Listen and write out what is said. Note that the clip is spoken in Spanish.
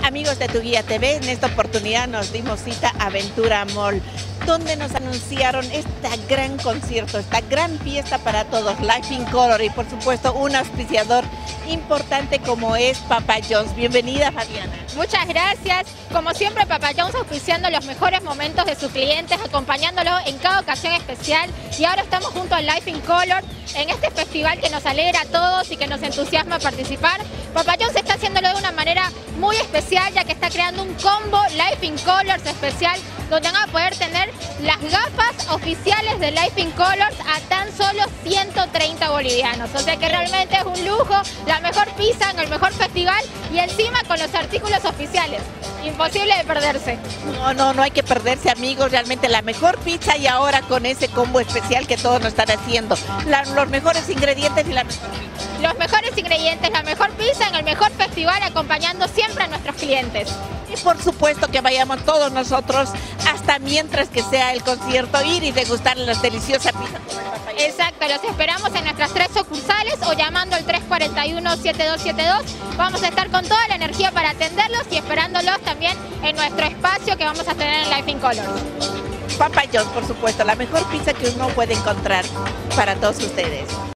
Amigos de Tu Guía TV, en esta oportunidad nos dimos cita a Ventura Mall, donde nos anunciaron este gran concierto, esta gran fiesta para todos, Life in Color, y por supuesto un auspiciador importante como es Papa John's. Bienvenida, Fabiana. Muchas gracias. Como siempre, Papa John's auspiciando los mejores momentos de sus clientes, acompañándolos en cada ocasión especial. Y ahora estamos junto al Life in Color, en este festival que nos alegra a todos y que nos entusiasma participar. Papa John's está haciéndolo de una manera muy especial, ya que está creando un combo Life in Colors especial, donde van a poder tener las gafas oficiales de Life in Colors a tan solo 130 bolivianos. O sea que realmente es un lujo, la mejor pizza en el mejor festival y encima con los artículos oficiales. Imposible de perderse. No hay que perderse, amigos, realmente la mejor pizza y ahora con ese combo especial que todos nos están haciendo. Los mejores ingredientes y la mejor pizza. Los mejores ingredientes, la mejor pizza en el mejor festival, acompañando siempre a nuestros clientes. Y por supuesto que vayamos todos nosotros, hasta mientras que sea el concierto, ir y degustar las deliciosas pizzas. Exacto, los esperamos en nuestras 3 sucursales o llamando al 341-7272. Vamos a estar con toda la energía para atenderlos y esperándolos también en nuestro espacio que vamos a tener en Life in Colors. Papa John's, por supuesto, la mejor pizza que uno puede encontrar para todos ustedes.